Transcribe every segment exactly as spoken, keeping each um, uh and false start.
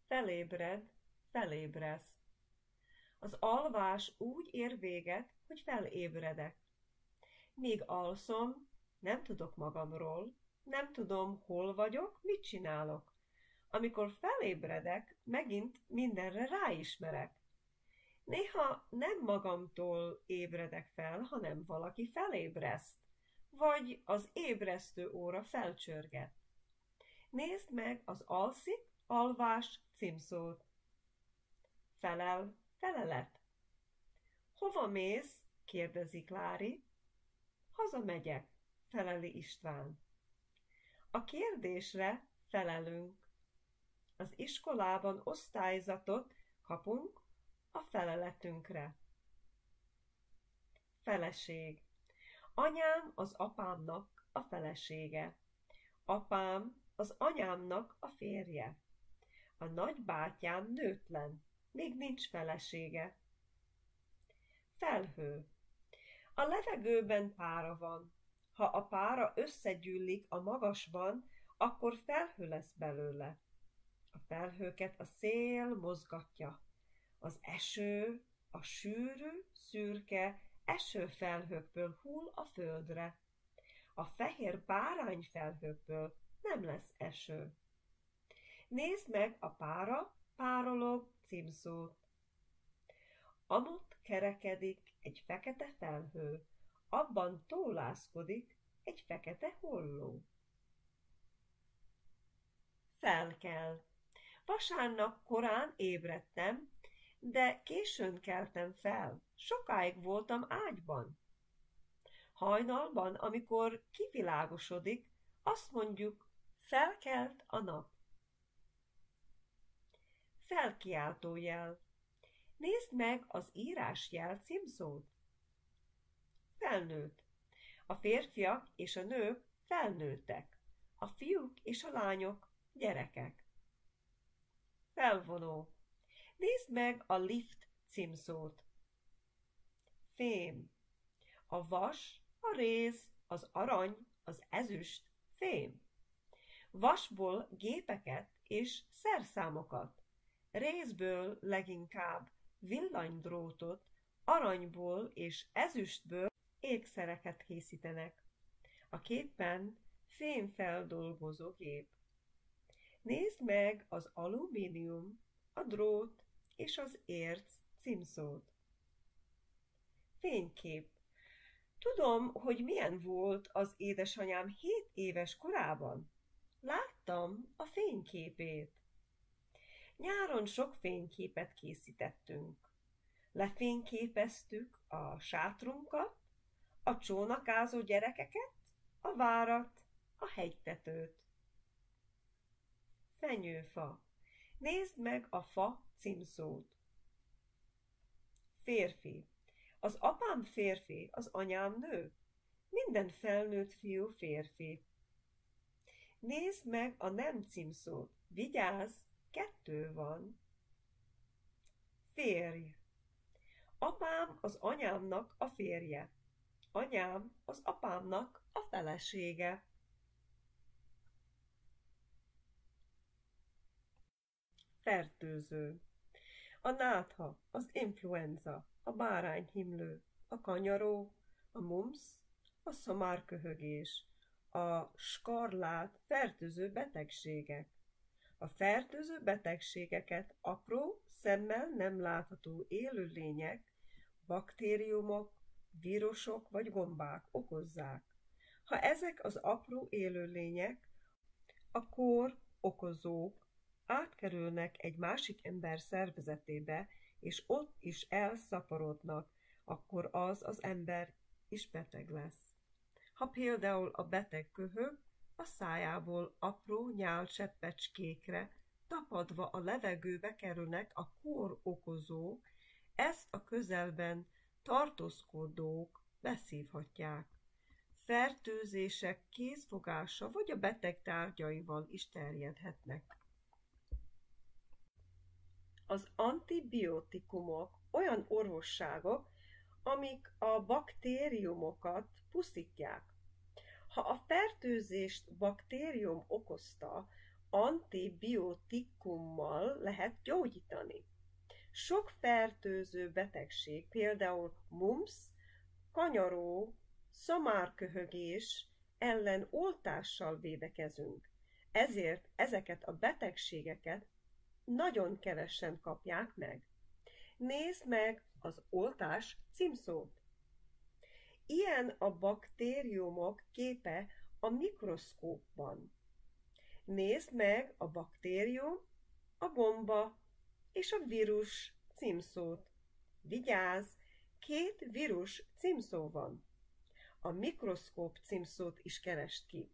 Felébred, felébreszt. Az alvás úgy ér véget, hogy felébredek. Míg alszom, nem tudok magamról, nem tudom, hol vagyok, mit csinálok. Amikor felébredek, megint mindenre ráismerek. Néha nem magamtól ébredek fel, hanem valaki felébreszt, vagy az ébresztő óra felcsörget. Nézd meg az alszik, alvás címszót. Felel, felelet. Hova mész? Kérdezi Klári. Hazamegyek, feleli István. A kérdésre felelünk. Az iskolában osztályzatot kapunk a feleletünkre. Feleség. Anyám az apámnak a felesége. Apám az anyámnak a férje. A nagybátyám nőtlen, még nincs felesége. Felhő. A levegőben pára van. Ha a pára összegyűlik a magasban, akkor felhő lesz belőle. A felhőket a szél mozgatja. Az eső, a sűrű, szürke esőfelhőkből hull a földre. A fehér bárányfelhőkből nem lesz eső. Nézd meg a pára, párolog címszót. Amott kerekedik egy fekete felhő, abban tólászkodik egy fekete holló. Felkel. Vasárnap korán ébredtem, de későn keltem fel, sokáig voltam ágyban. Hajnalban, amikor kivilágosodik, azt mondjuk, felkelt a nap. Felkiáltójel. Nézd meg az írásjel címszót. Felnőtt. A férfiak és a nők felnőttek. A fiúk és a lányok gyerekek. Felvonó. Nézd meg a lift címszót. Fém. A vas, a réz, az arany, az ezüst, fém. Vasból gépeket és szerszámokat, rézből leginkább villanydrótot, aranyból és ezüstből ékszereket készítenek. A képen fémfeldolgozó gép. Nézd meg az alumínium, a drót és az érc címszót. Fénykép. Tudom, hogy milyen volt az édesanyám hét éves korában. Láttam a fényképét. Nyáron sok fényképet készítettünk. Lefényképeztük a sátrunkat, a csónakázó gyerekeket, a várat, a hegytetőt. Fenyőfa. Nézd meg a fa címszót. Férfi. Az apám férfi, az anyám nő. Minden felnőtt fiú férfi. Nézd meg a nem címszót. Vigyázz, kettő van. Férj. Apám az anyámnak a férje. Anyám az apámnak a felesége. Fertőző. A nátha, az influenza, a bárányhimlő, a kanyaró, a mumps, a szamárköhögés, a skarlát fertőző betegségek. A fertőző betegségeket apró, szemmel nem látható élőlények, baktériumok, vírusok vagy gombák okozzák. Ha ezek az apró élőlények, a kór okozók átkerülnek egy másik ember szervezetébe, és ott is elszaporodnak, akkor az az ember is beteg lesz. Ha például a beteg köhög, a szájából apró nyálcseppecskékre tapadva a levegőbe kerülnek a kór okozók, ezt a közelben tartózkodók beszívhatják. Fertőzések kézfogása vagy a beteg tárgyaival is terjedhetnek. Az antibiotikumok olyan orvosságok, amik a baktériumokat pusztítják. Ha a fertőzést baktérium okozta, antibiotikummal lehet gyógyítani. Sok fertőző betegség, például mumps, kanyaró, szamárköhögés ellen oltással védekezünk. Ezért ezeket a betegségeket nagyon kevesen kapják meg. Nézd meg az oltás címszót. Ilyen a baktériumok képe a mikroszkópban. Nézd meg a baktérium, a gomba és a vírus címszót. Vigyázz, két vírus címszó van. A mikroszkóp címszót is keresd ki.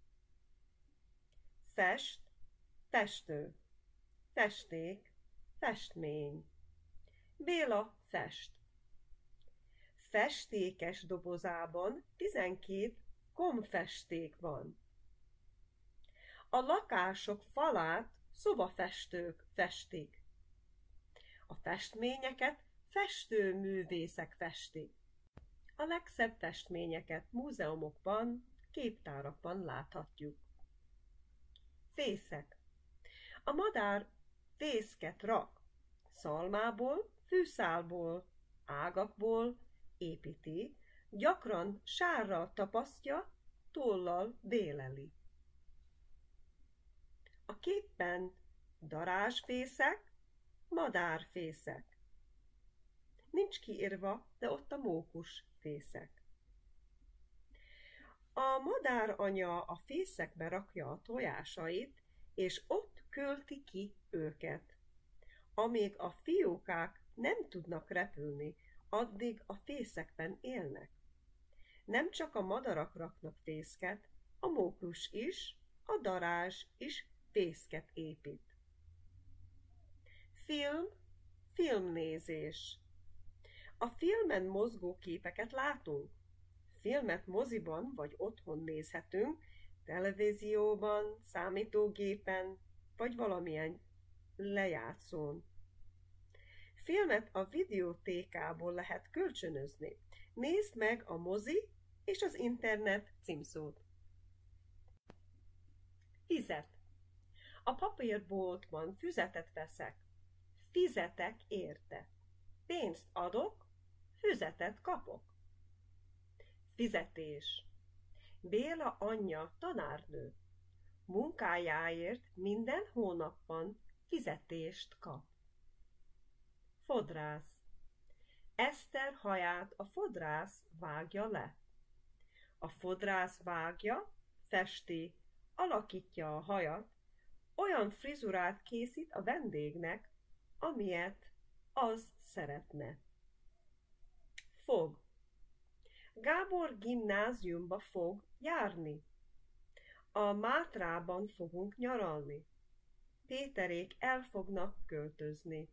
Fest, festő. Festék, festmény. Béla fest. Festékes dobozában tizenkét gombfesték van. A lakások falát szobafestők festik. A festményeket festőművészek festik. A legszebb festményeket múzeumokban, képtárakban láthatjuk. Fészek. A madár fészket rak. Szalmából, fűszálból, ágakból építi, gyakran sárral tapasztja, tollal béleli. A képen darázsfészek, madárfészek. Nincs kiírva, de ott a mókusfészek. A madáranya a fészekbe rakja a tojásait, és ott költi ki őket. Amíg a fiókák nem tudnak repülni, addig a fészekben élnek. Nem csak a madarak raknak fészket, a mókus is, a darázs is fészket épít. Film, filmnézés. A filmen mozgó képeket látunk. Filmet moziban vagy otthon nézhetünk, televízióban, számítógépen, vagy valamilyen lejátszón. Filmet a videótékából lehet kölcsönözni. Nézd meg a mozi és az internet címszót. Fizet. A papírboltban füzetet veszek. Fizetek érte. Pénzt adok, füzetet kapok. Fizetés. Béla anyja tanárnő. Munkájáért minden hónapban fizetést kap. Fodrász. Eszter haját a fodrász vágja le. A fodrász vágja, festi, alakítja a hajat, olyan frizurát készít a vendégnek, amilyet az szeretne. Fog. Gábor gimnáziumba fog járni. A Mátrában fogunk nyaralni. Péterék el fognak költözni.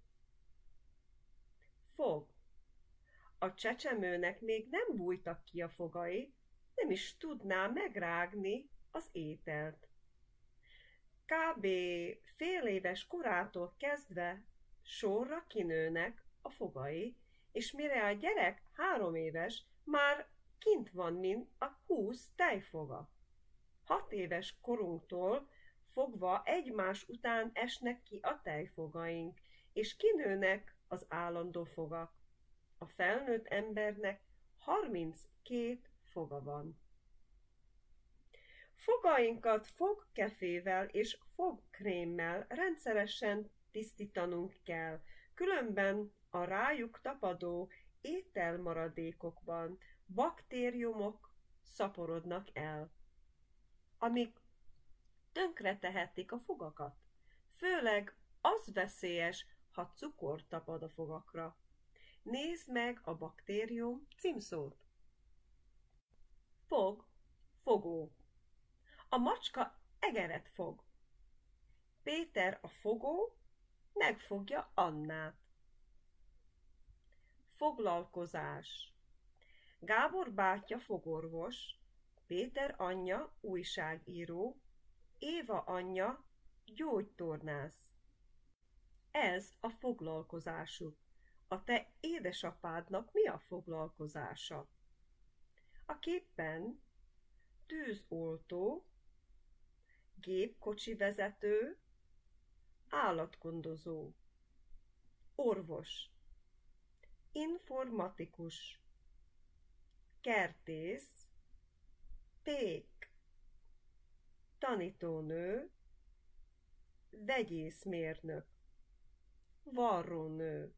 Fog. A csecsemőnek még nem bújtak ki a fogai, nem is tudná megrágni az ételt. Kb. Fél éves korától kezdve sorra kinőnek a fogai, és mire a gyerek három éves, már kint van, mint a húsz tejfoga. Hat éves korunktól fogva egymás után esnek ki a tejfogaink, és kinőnek az állandó fogak. A felnőtt embernek harminckét foga van. Fogainkat fogkefével és fogkrémmel rendszeresen tisztítanunk kell, különben a rájuk tapadó ételmaradékokban baktériumok szaporodnak el, amik tönkretehetik a fogakat. Főleg az veszélyes, ha cukor tapad a fogakra. Nézd meg a baktérium címszót. Fog, fogó. A macska egeret fog. Péter a fogó megfogja Annát. Foglalkozás. Gábor bátyja fogorvos, Péter anyja újságíró, Éva anyja gyógytornász. Ez a foglalkozásuk. A te édesapádnak mi a foglalkozása? A képen tűzoltó, gépkocsi vezető, állatgondozó, orvos, informatikus, kertész, pék, tanítónő, vegyészmérnök, varrónő,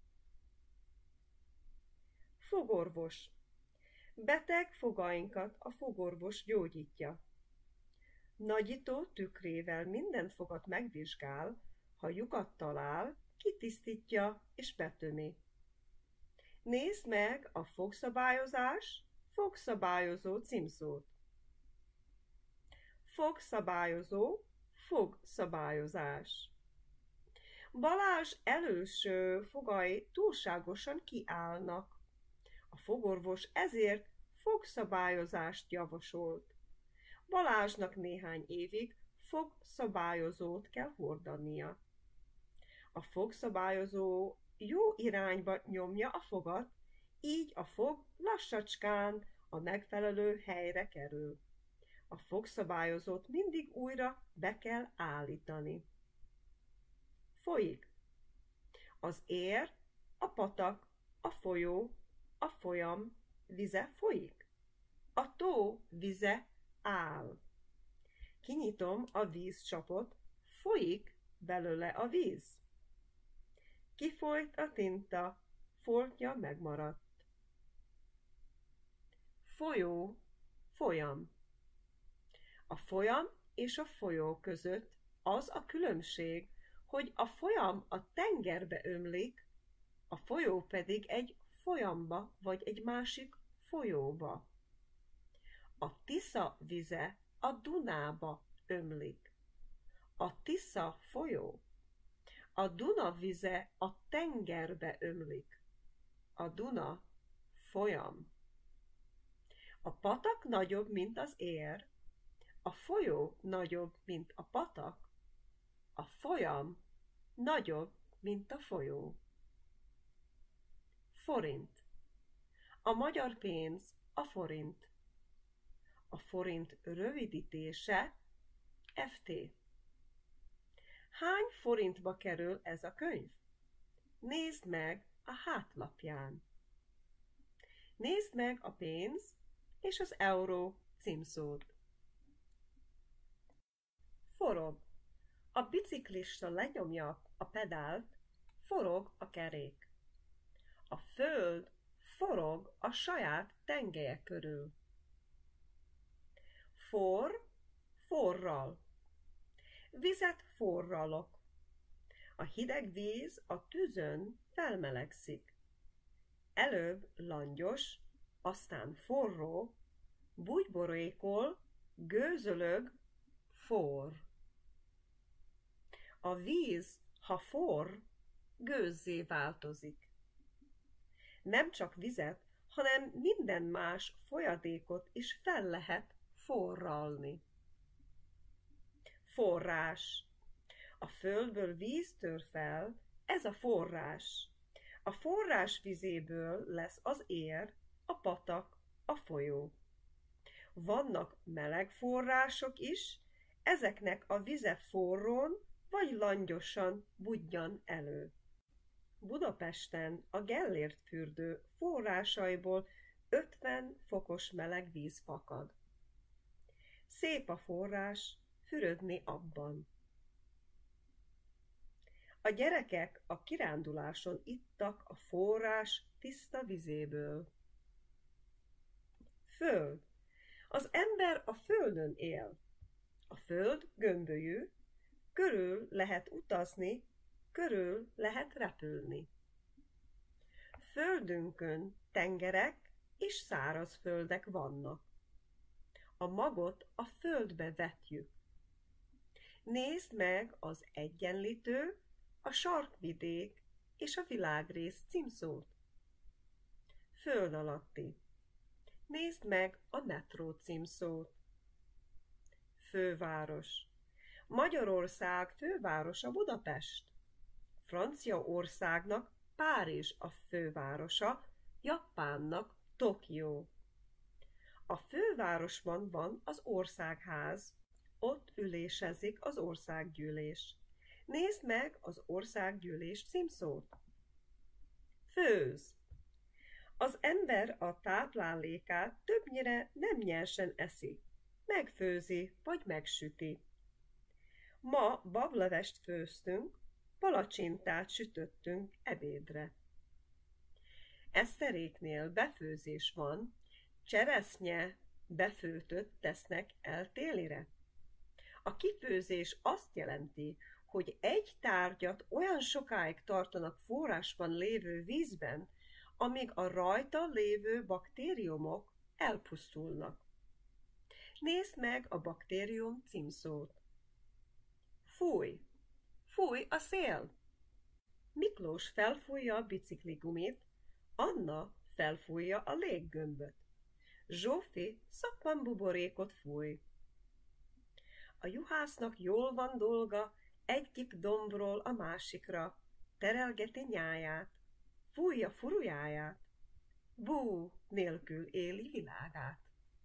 fogorvos. Beteg fogainkat a fogorvos gyógyítja. Nagyító tükrével minden fogat megvizsgál, ha lyukat talál, kitisztítja és betömi. Nézd meg a fogszabályozás, fogszabályozó címszót. Fogszabályozó, fogszabályozás. Balázs előső fogai túlságosan kiállnak. A fogorvos ezért fogszabályozást javasolt. Balázsnak néhány évig fogszabályozót kell hordania. A fogszabályozó jó irányba nyomja a fogat, így a fog lassacskán a megfelelő helyre kerül. A fogszabályozót mindig újra be kell állítani. Folyik. Az ér, a patak, a folyó, a folyam vize folyik. A tó vize áll. Kinyitom a vízcsapot, folyik belőle a víz. Kifolyt a tinta, foltja megmaradt. Folyó, folyam. A folyam és a folyó között az a különbség, hogy a folyam a tengerbe ömlik, a folyó pedig egy folyamba vagy egy másik folyóba. A Tisza vize a Dunába ömlik. A Tisza folyó. A Duna vize a tengerbe ömlik. A Duna folyam. A patak nagyobb, mint az ér. A folyó nagyobb, mint a patak. A folyam nagyobb, mint a folyó. Forint. A magyar pénz a forint. A forint rövidítése ef té. Hány forintba kerül ez a könyv? Nézd meg a hátlapján. Nézd meg a pénz és az euró címszót. Forog. A biciklista lenyomja a pedált, forog a kerék. A föld forog a saját tengelye körül. For, forral. Vizet forralok. A hideg víz a tűzön felmelegszik. Előbb langyos, aztán forró, bugyborékol, gőzölög, forr. A víz, ha forr, gőzzé változik. Nem csak vizet, hanem minden más folyadékot is fel lehet forralni. Forrás. A földből víz tör fel, ez a forrás. A forrás vizéből lesz az ér, a patak, a folyó. Vannak meleg források is, ezeknek a vize forrón vagy langyosan budjan elő. Budapesten a Gellért fürdő forrásaiból ötven fokos meleg víz fakad. Szép a forrás, fürödni abban. A gyerekek a kiránduláson ittak a forrás tiszta vizéből. Föld. Az ember a földön él. A föld gömbölyű, körül lehet utazni, körül lehet repülni. Földünkön tengerek és szárazföldek vannak. A magot a földbe vetjük. Nézd meg az egyenlítő, a sarkvidék és a világrész címszót. Föld alatti. Nézd meg a metró címszót. Főváros. Magyarország fővárosa Budapest. Franciaországnak Párizs a fővárosa, Japánnak Tokió. A fővárosban van az országház, Ott ülésezik az országgyűlés. Nézd meg az országgyűlés címszót. Főz. Az ember a táplálékát többnyire nem nyersen eszi. Megfőzi vagy megsüti. Ma bablevest főztünk, palacsintát sütöttünk ebédre. Eszteréknél befőzés van, cseresznye befőtött tesznek el télire. A kifőzés azt jelenti, hogy egy tárgyat olyan sokáig tartanak forrásban lévő vízben, amíg a rajta lévő baktériumok elpusztulnak. Nézd meg a baktérium címszót. Fúj! Fúj a szél! Miklós felfújja a bicikligumit, Anna felfújja a léggömböt. Zsófi szappanbuborékot fúj. A juhásznak jól van dolga, egyik dombról a másikra, terelgeti nyáját, fújja furujáját, bú nélkül éli világát.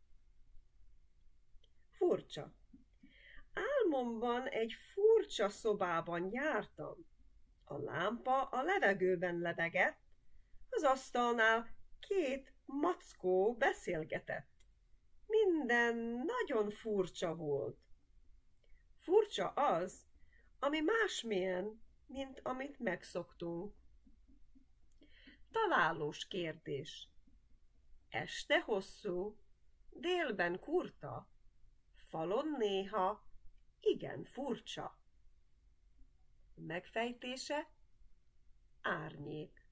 Furcsa. Álmomban egy furcsa szobában jártam. A lámpa a levegőben lebegett, az asztalnál két mackó beszélgetett. Minden nagyon furcsa volt. Furcsa az, ami másmilyen, mint amit megszoktunk. Találós kérdés. Este hosszú, délben kurta, falon néha igen furcsa. Megfejtése? Árnyék.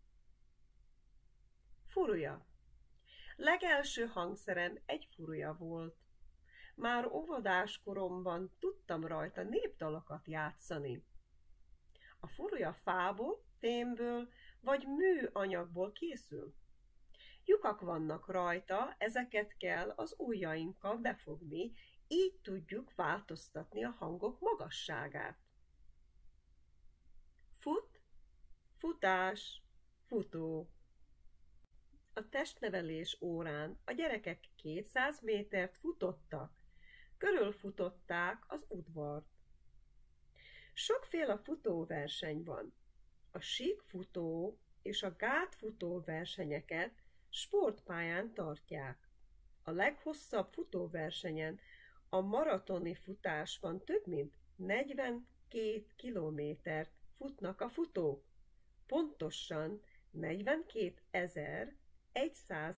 Furulya. Legelső hangszerem egy furulya volt. Már óvodás koromban tudtam rajta népdalokat játszani. A furulya fából, fémből vagy műanyagból készül. Lyukak vannak rajta, ezeket kell az ujjainkkal befogni, így tudjuk változtatni a hangok magasságát. Fut, futás, futó. A testnevelés órán a gyerekek kétszáz métert futottak, körülfutották az udvart. Sokféle futóverseny van. A síkfutó és a gátfutó versenyeket sportpályán tartják. A leghosszabb futóversenyen, a maratoni futásban több mint negyvenkét kilométert futnak a futók. Pontosan negyvenkétezer-száz